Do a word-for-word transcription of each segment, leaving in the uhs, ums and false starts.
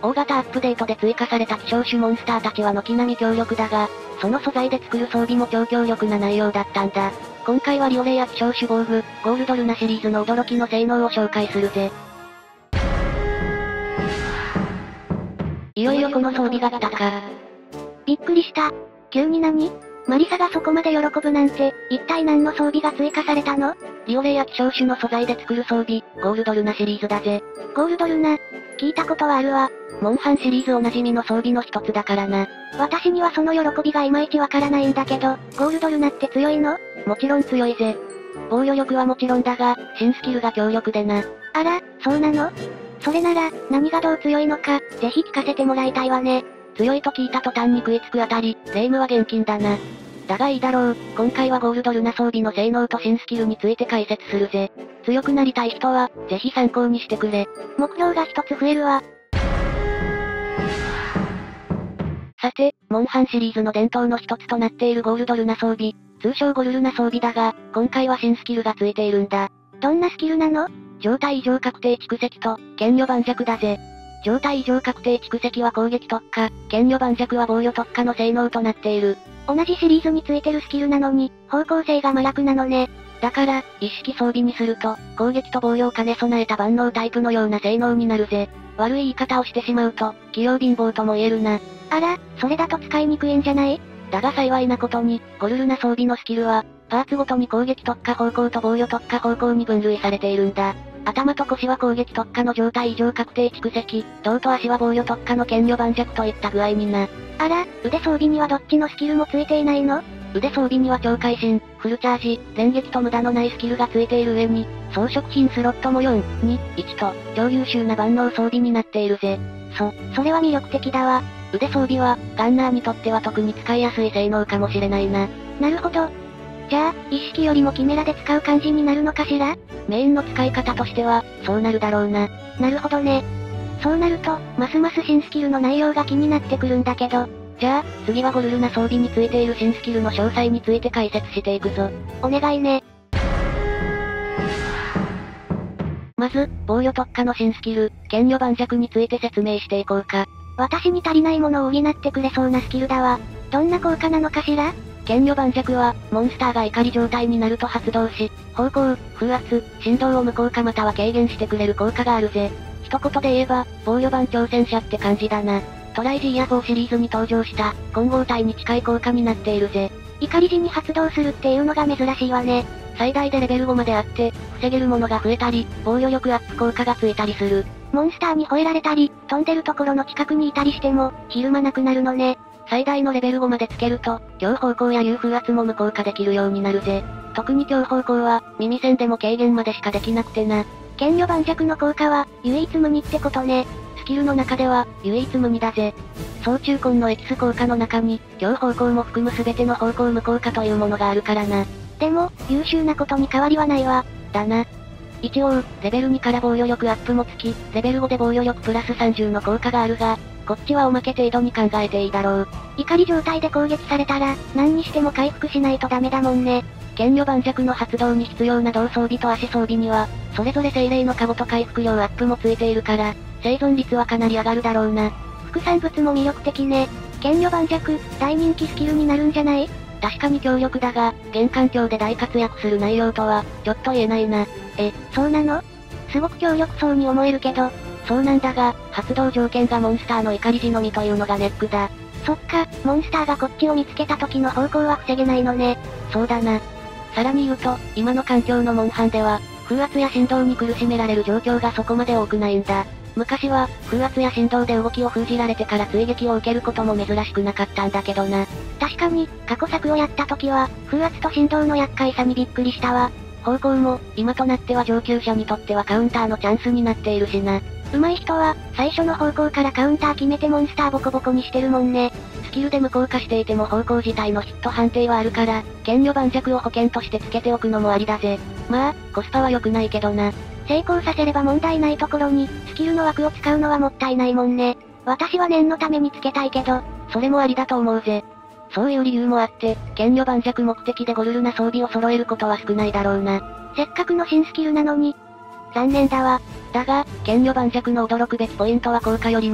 大型アップデートで追加された希少種モンスターたちは軒並み強力だが、その素材で作る装備も超強力な内容だったんだ。今回はリオレイや希少種防具、ゴールドルナシリーズの驚きの性能を紹介するぜ。いよいよこの装備が来たか。 びっくりした。急に何？マリサがそこまで喜ぶなんて、一体何の装備が追加されたの？ リオレイや希少種の素材で作る装備、ゴールドルナシリーズだぜ。 ゴールドルナ？聞いたことはあるわ。 モンハンシリーズおなじみの装備の一つだからな。 私にはその喜びがいまいちわからないんだけど、ゴールドルナって強いの？ もちろん強いぜ。防御力はもちろんだが、新スキルが強力でな。 あら、そうなの？それなら、何がどう強いのか、ぜひ聞かせてもらいたいわね。 強いと聞いた途端に食いつくあたり、霊夢は現金だな。だがいいだろう、今回はゴールドルナ装備の性能と新スキルについて解説するぜ。強くなりたい人は、ぜひ参考にしてくれ。 目標が一つ増えるわ。 さて、モンハンシリーズの伝統の一つとなっているゴールドルナ装備、通称ゴルルナ装備だが、今回は新スキルがついているんだ。 どんなスキルなの？ 状態異常確定蓄積と、剣女盤石だぜ。状態異常確定蓄積は攻撃特化、剣女盤石は防御特化の性能となっている。 同じシリーズについてるスキルなのに、方向性が真逆なのね。 だから、一式装備にすると、攻撃と防御を兼ね備えた万能タイプのような性能になるぜ。悪い言い方をしてしまうと、器用貧乏とも言えるな。 あら、それだと使いにくいんじゃない？ だが幸いなことに、ゴルルナ装備のスキルは、パーツごとに攻撃特化方向と防御特化方向に分類されているんだ。頭と腰は攻撃特化の状態異常確定蓄積、胴と足は防御特化の剣女盤石といった具合にな。 あら、腕装備にはどっちのスキルもついていないの？ 腕装備には超会心、フルチャージ、連撃と無駄のないスキルがついている上に、装飾品スロットもよん、に、いちと、超優秀な万能装備になっているぜ。 そ、それは魅力的だわ。 腕装備は、ガンナーにとっては特に使いやすい性能かもしれないな。 なるほど。じゃあ、一式よりもキメラで使う感じになるのかしら？ メインの使い方としては、そうなるだろうな。 なるほどね。そうなると、ますます新スキルの内容が気になってくるんだけど。 じゃあ、次はゴルルナ装備についている新スキルの詳細について解説していくぞ。 お願いね。 まず、防御特化の新スキル、剣女盤石について説明していこうか。 私に足りないものを補ってくれそうなスキルだわ。どんな効果なのかしら？ 剣女盤石は、モンスターが怒り状態になると発動し、方向、風圧、振動を無効化または軽減してくれる効果があるぜ。一言で言えば、防御版挑戦者って感じだな。トライジーやフォーシリーズに登場した、混合体に近い効果になっているぜ。 怒り時に発動するっていうのが珍しいわね。 最大でレベルごまであって、防げるものが増えたり、防御力アップ効果がついたりする。 モンスターに吠えられたり、飛んでるところの近くにいたりしても、ひるまなくなるのね。 最大のレベルごまでつけると、強方向や有風圧も無効化できるようになるぜ。特に強方向は、耳栓でも軽減までしかできなくてな。 剣女盤石の効果は、唯一無二ってことね。 スキルの中では、唯一無二だぜ。総中根のエキス効果の中に、強方向も含む全ての方向無効化というものがあるからな。 でも、優秀なことに変わりはないわ。 だな。一応、レベルにから防御力アップもつき、レベルごで防御力プラスさんじゅうの効果があるが、こっちはおまけ程度に考えていいだろう。 怒り状態で攻撃されたら、何にしても回復しないとダメだもんね。 剣女盤石の発動に必要な胴装備と足装備には、それぞれ精霊の兜と回復量アップもついているから、生存率はかなり上がるだろうな。 副産物も魅力的ね。剣女盤石、大人気スキルになるんじゃない？ 確かに強力だが、現環境で大活躍する内容とは、ちょっと言えないな。 え、そうなの？すごく強力そうに思えるけど。 そうなんだが、発動条件がモンスターの怒り時のみというのがネックだ。 そっか、モンスターがこっちを見つけた時の方向は防げないのね。 そうだな。さらに言うと、今の環境のモンハンでは、風圧や振動に苦しめられる状況がそこまで多くないんだ。昔は、風圧や振動で動きを封じられてから追撃を受けることも珍しくなかったんだけどな。 確かに、過去作をやった時は、風圧と振動の厄介さにびっくりしたわ。 方向も、今となっては上級者にとってはカウンターのチャンスになっているしな。 上手い人は、最初の方向からカウンター決めてモンスターボコボコにしてるもんね。 スキルで無効化していても方向自体のヒット判定はあるから、剣女盤石を保険としてつけておくのもありだぜ。まあ、コスパは良くないけどな。 成功させれば問題ないところに、スキルの枠を使うのはもったいないもんね。私は念のためにつけたいけど、 それもありだと思うぜ。そういう理由もあって、剣女盤石目的でゴルルな装備を揃えることは少ないだろうな。 せっかくの新スキルなのに。残念だわ。 だが、剣女盤石の驚くべきポイントは効果よりも、ス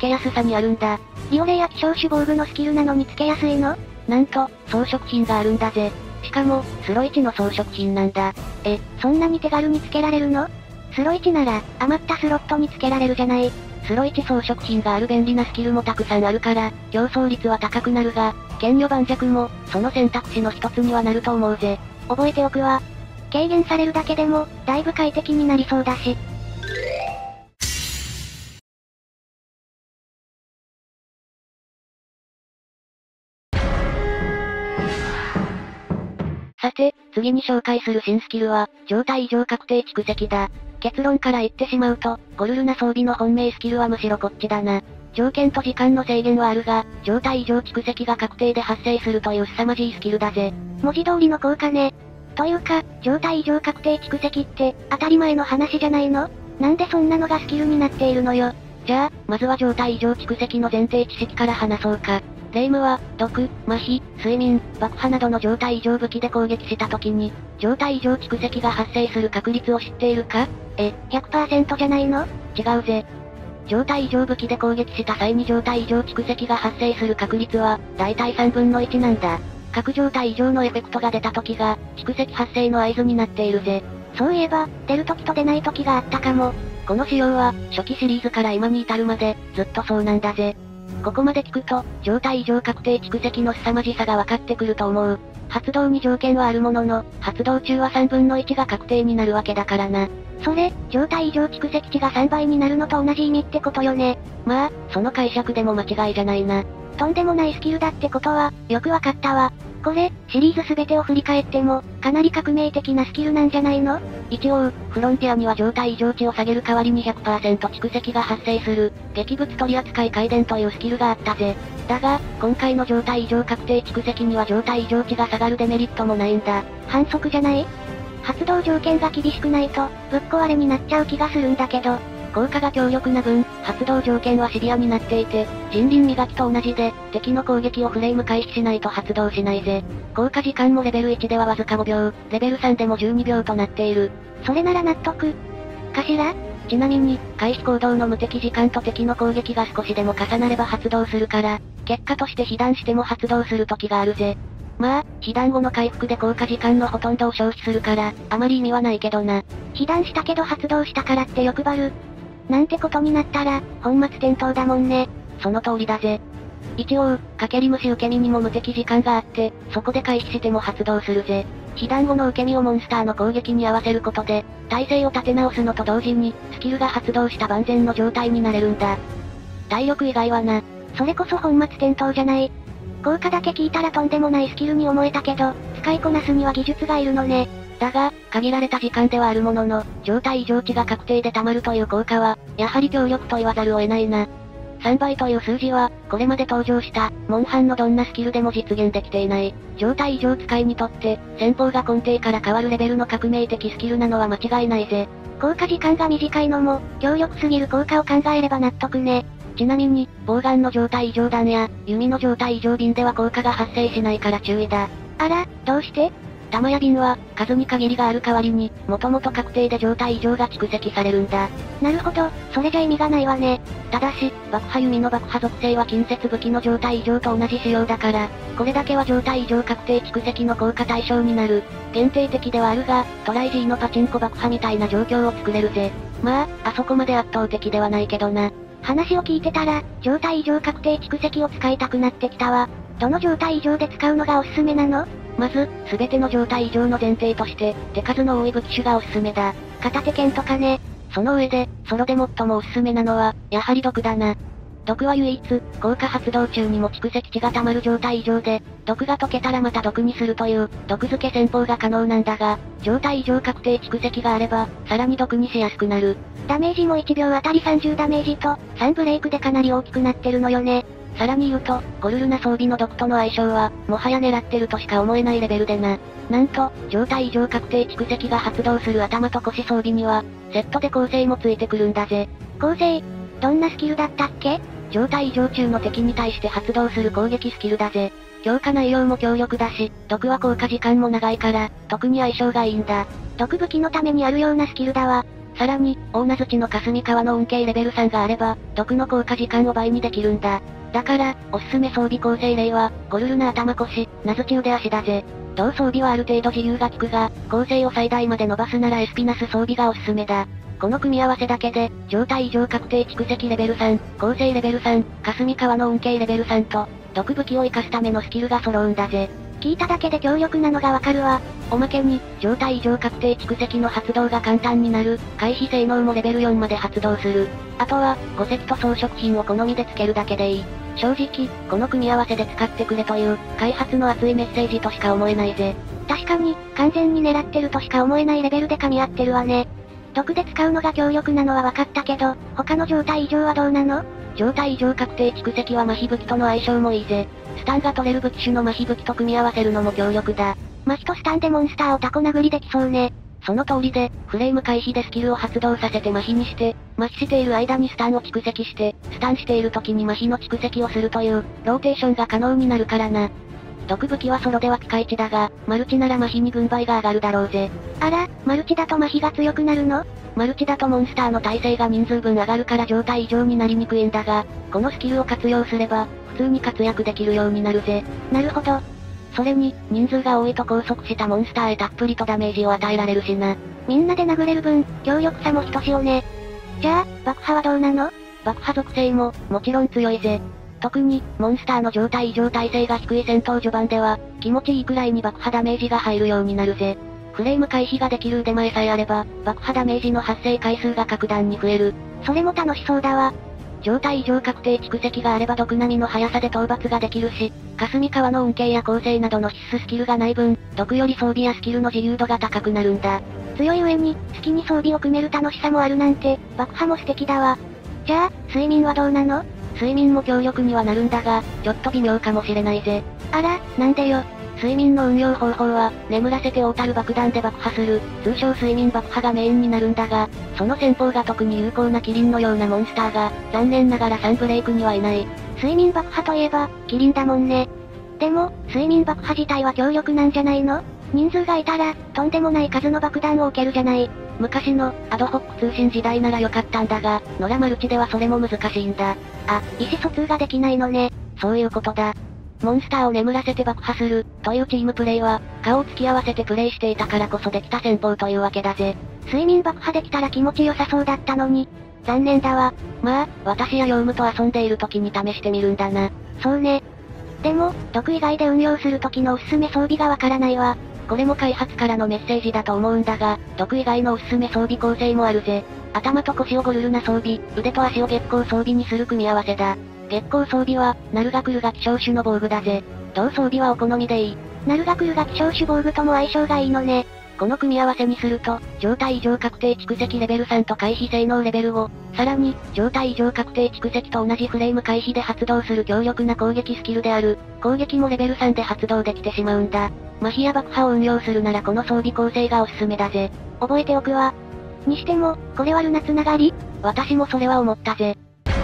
けやすさにあるんだ。 ビオレや希少種防具のスキルなのにつけやすいの？ なんと、装飾品があるんだぜ。しかも、スロいちの装飾品なんだ。 え、そんなに手軽につけられるの？スロいちなら、余ったスロットにつけられるじゃない。 スロいち装飾品がある便利なスキルもたくさんあるから、競争率は高くなるが、剣女盤石も、その選択肢の一つにはなると思うぜ。 覚えておくわ。軽減されるだけでも、だいぶ快適になりそうだし。 さて、次に紹介する新スキルは、状態異常確定蓄積だ。結論から言ってしまうと、ゴルルナ装備の本命スキルはむしろこっちだな。条件と時間の制限はあるが、状態異常蓄積が確定で発生するという凄まじいスキルだぜ。 文字通りの効果ね。というか、状態異常確定蓄積って、当たり前の話じゃないの？なんでそんなのがスキルになっているのよ。 じゃあ、まずは状態異常蓄積の前提知識から話そうか。霊夢は、毒、麻痺、睡眠、爆破などの状態異常武器で攻撃した時に、状態異常蓄積が発生する確率を知っているか？ え、ひゃくパーセント じゃないの？ 違うぜ。状態異常武器で攻撃した際に状態異常蓄積が発生する確率は、だいたいさんぶんのいちなんだ。各状態異常のエフェクトが出た時が、蓄積発生の合図になっているぜ。 そういえば、出る時と出ない時があったかも。 この仕様は、初期シリーズから今に至るまで、ずっとそうなんだぜ。ここまで聞くと、状態異常確定蓄積の凄まじさが分かってくると思う。発動に条件はあるものの、発動中はさんぶんのいちが確定になるわけだからな。 それ、状態異常蓄積値がさんばいになるのと同じ意味ってことよね。 まあ、その解釈でも間違いじゃないな。 とんでもないスキルだってことは、よくわかったわ。これ、シリーズ全てを振り返っても、かなり革命的なスキルなんじゃないの？ 一応、フロンティアには状態異常値を下げる代わりに ひゃくパーセント 蓄積が発生する、劇物取扱改伝というスキルがあったぜ。だが、今回の状態異常確定蓄積には状態異常値が下がるデメリットもないんだ。 反則じゃない？発動条件が厳しくないと、ぶっ壊れになっちゃう気がするんだけど。 効果が強力な分、発動条件はシビアになっていて、人輪磨きと同じで、敵の攻撃をフレーム回避しないと発動しないぜ。効果時間もレベルいちではわずかごびょう、レベルさんでもじゅうにびょうとなっている。 それなら納得。かしら？ ちなみに、回避行動の無敵時間と敵の攻撃が少しでも重なれば発動するから、結果として被弾しても発動する時があるぜ。まあ、被弾後の回復で効果時間のほとんどを消費するから、あまり意味はないけどな。 被弾したけど発動したからって欲張る。なんてことになったら、本末転倒だもんね。 その通りだぜ。一応、かけり虫受け身にも無敵時間があって、そこで回避しても発動するぜ。被弾後の受け身をモンスターの攻撃に合わせることで、耐性を立て直すのと同時に、スキルが発動した万全の状態になれるんだ。体力以外はな。 それこそ本末転倒じゃない。効果だけ聞いたらとんでもないスキルに思えたけど、使いこなすには技術がいるのね。 だが、限られた時間ではあるものの、状態異常値が確定で溜まるという効果は、やはり強力と言わざるを得ないな。さんばいという数字は、これまで登場した、モンハンのどんなスキルでも実現できていない。状態異常使いにとって、戦法が根底から変わるレベルの革命的スキルなのは間違いないぜ。 効果時間が短いのも、強力すぎる効果を考えれば納得ね。 ちなみに、ボウガンの状態異常弾や、弓の状態異常瓶では効果が発生しないから注意だ。 あら、どうして？ 弾や瓶は、数に限りがある代わりに、もともと確定で状態異常が蓄積されるんだ。 なるほど、それじゃ意味がないわね。 ただし、爆破弓の爆破属性は近接武器の状態異常と同じ仕様だから、これだけは状態異常確定蓄積の効果対象になる。限定的ではあるが、トライ G のパチンコ爆破みたいな状況を作れるぜ。まあ、あそこまで圧倒的ではないけどな。 話を聞いてたら、状態異常確定蓄積を使いたくなってきたわ。どの状態異常で使うのがおすすめなの？ まず、すべての状態異常の前提として、手数の多い武器種がおすすめだ。 片手剣とかね。 その上で、ソロで最もおすすめなのは、やはり毒だな。毒は唯一、効果発動中にも蓄積値が溜まる状態異常で、毒が溶けたらまた毒にするという、毒付け戦法が可能なんだが、状態異常確定蓄積があれば、さらに毒にしやすくなる。 ダメージもいちびょうあたりさんじゅうダメージと、さんブレイクでかなり大きくなってるのよね。 さらに言うと、ゴルルナ装備の毒との相性は、もはや狙ってるとしか思えないレベルでな。なんと、状態異常確定蓄積が発動する頭と腰装備には、セットで構成もついてくるんだぜ。 構成？どんなスキルだったっけ？ 状態異常中の敵に対して発動する攻撃スキルだぜ。強化内容も強力だし、毒は効果時間も長いから、特に相性がいいんだ。 毒武器のためにあるようなスキルだわ。 さらに、大名槌の霞川の恩恵レベルさんがあれば、毒の効果時間を倍にできるんだ。だから、おすすめ装備構成例は、ゴルルナ頭腰、名槌腕足だぜ。同装備はある程度自由が利くが、構成を最大まで伸ばすならエスピナス装備がおすすめだ。この組み合わせだけで、状態異常確定蓄積レベルさん、構成レベルさん、霞川の恩恵レベルさんと、毒武器を活かすためのスキルが揃うんだぜ。 聞いただけで強力なのがわかるわ。 おまけに、状態異常確定蓄積の発動が簡単になる、回避性能もレベルよんまで発動する。あとは、ごセット装飾品を好みで付けるだけでいい。正直、この組み合わせで使ってくれという、開発の熱いメッセージとしか思えないぜ。 確かに、完全に狙ってるとしか思えないレベルで噛み合ってるわね。毒で使うのが強力なのは分かったけど、他の状態異常はどうなの？ 状態異常確定蓄積は麻痺武器との相性もいいぜ。スタンが取れる武器種の麻痺武器と組み合わせるのも強力だ。 麻痺とスタンでモンスターをタコ殴りできそうね。 その通りで、フレーム回避でスキルを発動させて麻痺にして、麻痺している間にスタンを蓄積して、スタンしている時に麻痺の蓄積をするという、ローテーションが可能になるからな。毒武器はソロではピカイチだが、マルチなら麻痺に軍配が上がるだろうぜ。 あら、マルチだと麻痺が強くなるの？ マルチだとモンスターの耐性が人数分上がるから状態異常になりにくいんだが、このスキルを活用すれば、普通に活躍できるようになるぜ。 なるほど。 それに、人数が多いと拘束したモンスターへたっぷりとダメージを与えられるしな。 みんなで殴れる分、強力さもひとしおね。じゃあ、爆破はどうなの？ 爆破属性も、もちろん強いぜ。特に、モンスターの状態異常耐性が低い戦闘序盤では、気持ちいいくらいに爆破ダメージが入るようになるぜ。フレーム回避ができる腕前さえあれば、爆破ダメージの発生回数が格段に増える。 それも楽しそうだわ。 状態異常確定蓄積があれば毒並みの速さで討伐ができるし、霞川の恩恵や構成などの必須スキルがない分、毒より装備やスキルの自由度が高くなるんだ。 強い上に、好きに装備を組める楽しさもあるなんて、爆破も素敵だわ。じゃあ、睡眠はどうなの？ 睡眠も強力にはなるんだが、ちょっと微妙かもしれないぜ。 あら、なんでよ。 睡眠の運用方法は、眠らせて大樽爆弾で爆破する、通称睡眠爆破がメインになるんだが、その戦法が特に有効なキリンのようなモンスターが、残念ながらサンブレイクにはいない。 睡眠爆破といえば、キリンだもんね。でも、睡眠爆破自体は強力なんじゃないの？人数がいたら、とんでもない数の爆弾を置けるじゃない。 昔の、アドホック通信時代ならよかったんだが、ノラマルチではそれも難しいんだ。 あ、意思疎通ができないのね。 そういうことだ。モンスターを眠らせて爆破する、というチームプレイは、顔を突き合わせてプレイしていたからこそできた戦法というわけだぜ。 睡眠爆破できたら気持ちよさそうだったのに。残念だわ。 まあ、私やヨウムと遊んでいる時に試してみるんだな。 そうね。でも、毒以外で運用する時のおすすめ装備がわからないわ。 これも開発からのメッセージだと思うんだが、毒以外のおすすめ装備構成もあるぜ。頭と腰をゴルルな装備、腕と足を月光装備にする組み合わせだ。月光装備は、ナルガクルが希少種の防具だぜ。同装備はお好みでいい。 ナルガクルが希少種防具とも相性がいいのね。 この組み合わせにすると、状態異常確定蓄積レベルさんと回避性能レベルご、さらに、状態異常確定蓄積と同じフレーム回避で発動する強力な攻撃スキルである、攻撃もレベルさんで発動できてしまうんだ。麻痺や爆破を運用するならこの装備構成がおすすめだぜ。 覚えておくわ。にしても、これはルナつながり？ 私もそれは思ったぜ。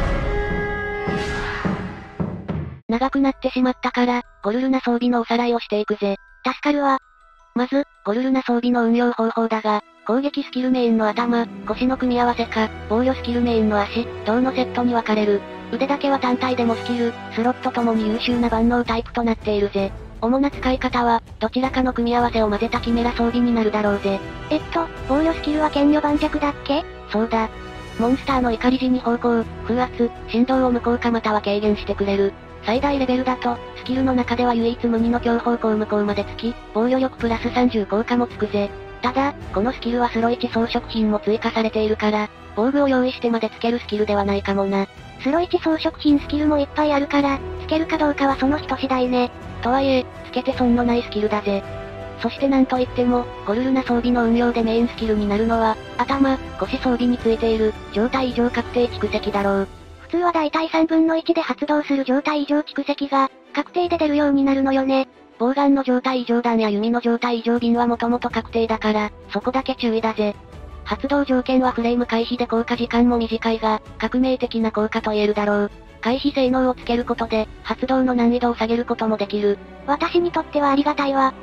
長くなってしまったから、ゴルルナ装備のおさらいをしていくぜ。 助かるわ。 まず、ゴルルナ装備の運用方法だが、攻撃スキルメインの頭、腰の組み合わせか、防御スキルメインの足、銅のセットに分かれる。腕だけは単体でもスキル、スロットともに優秀な万能タイプとなっているぜ。主な使い方は、どちらかの組み合わせを混ぜたキメラ装備になるだろうぜ。 えっと、防御スキルは剣女盤石だっけ？ そうだ。モンスターの怒り時に方向、風圧、振動を無効化または軽減してくれる。最大レベルだと、スキルの中では唯一無二の強方向無効までつき、防御力プラスさんじゅう効果もつくぜ。ただ、このスキルはスロいち装飾品も追加されているから、防具を用意してまでつけるスキルではないかもな。 スロいち装飾品スキルもいっぱいあるから、つけるかどうかはその人次第ね。 とはいえ、つけて損のないスキルだぜ。そしてなんといっても、ゴルルナ装備の運用でメインスキルになるのは、頭、腰装備についている、状態異常確定蓄積だろう。 普通はだいたいさんぶんのいちで発動する状態異常蓄積が、確定で出るようになるのよね。 ボウガンの状態異常弾や弓の状態異常瓶はもともと確定だから、そこだけ注意だぜ。発動条件はフレーム回避で効果時間も短いが、革命的な効果と言えるだろう。回避性能をつけることで、発動の難易度を下げることもできる。 私にとってはありがたいわ。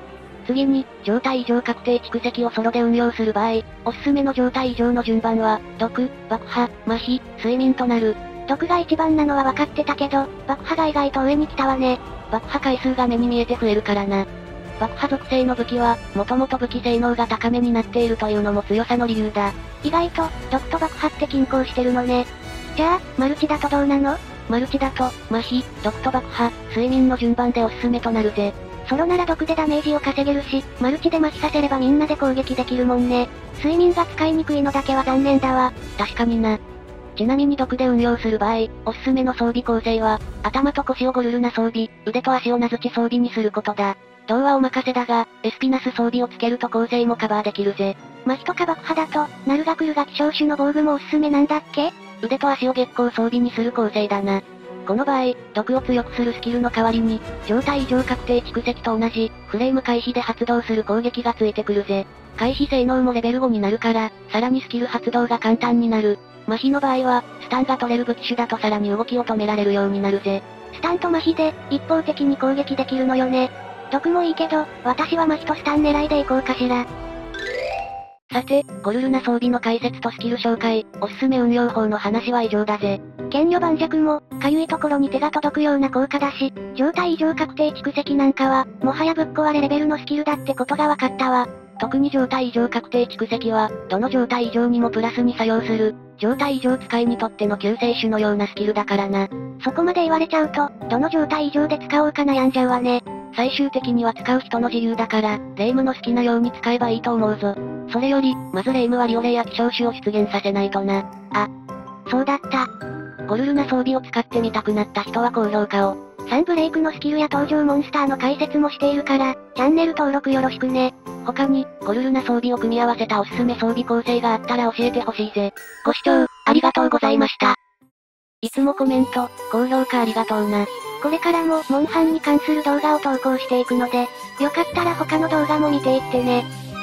次に、状態異常確定蓄積をソロで運用する場合、おすすめの状態異常の順番は、毒、爆破、麻痺、睡眠となる。 毒が一番なのは分かってたけど、爆破が意外と上に来たわね。 爆破回数が目に見えて増えるからな。爆破属性の武器は、もともと武器性能が高めになっているというのも強さの理由だ。 意外と、毒と爆破って均衡してるのね。じゃあ、マルチだとどうなの？ マルチだと、麻痺、毒と爆破、睡眠の順番でおすすめとなるぜ。 ソロなら毒でダメージを稼げるし、マルチで麻痺させればみんなで攻撃できるもんね。睡眠が使いにくいのだけは残念だわ。 確かにな。ちなみに毒で運用する場合、おすすめの装備構成は、頭と腰をゴルルナ装備、腕と足をナズチ装備にすることだ。銅はお任せだが、エスピナス装備をつけると構成もカバーできるぜ。 麻痺とか爆破だと、ナルガクルガ希少種の防具もおすすめなんだっけ？ 腕と足を月光装備にする構成だな。この場合、毒を強くするスキルの代わりに、状態異常確定蓄積と同じ、フレーム回避で発動する攻撃がついてくるぜ。回避性能もレベルごになるから、さらにスキル発動が簡単になる。麻痺の場合は、スタンが取れる武器種だとさらに動きを止められるようになるぜ。 スタンと麻痺で、一方的に攻撃できるのよね。毒もいいけど、私は麻痺とスタン狙いでいこうかしら。 さて、ゴルルナ装備の解説とスキル紹介、おすすめ運用法の話は以上だぜ。 剣女盤石も、かゆいところに手が届くような効果だし、状態異常確定蓄積なんかは、もはやぶっ壊れレベルのスキルだってことが分かったわ。 特に状態異常確定蓄積は、どの状態異常にもプラスに作用する、状態異常使いにとっての救世主のようなスキルだからな。 そこまで言われちゃうと、どの状態異常で使おうか悩んじゃうわね。 最終的には使う人の自由だから、霊夢の好きなように使えばいいと思うぞ。それより、まず霊夢はリオレイや希少種を出現させないとな。 あ、そうだった。 ゴルルナ装備を使ってみたくなった人は高評価を。 サンブレイクのスキルや登場モンスターの解説もしているから、チャンネル登録よろしくね。 他に、ゴルルナ装備を組み合わせたおすすめ装備構成があったら教えてほしいぜ。ご視聴、ありがとうございました。いつもコメント、高評価ありがとうな。 これからも、モンハンに関する動画を投稿していくので、よかったら他の動画も見ていってね。